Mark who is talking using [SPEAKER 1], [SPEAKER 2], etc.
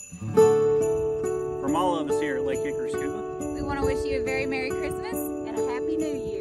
[SPEAKER 1] From all of us here at Lake Hickory Scuba,
[SPEAKER 2] we want to wish you a very Merry Christmas and a Happy New Year.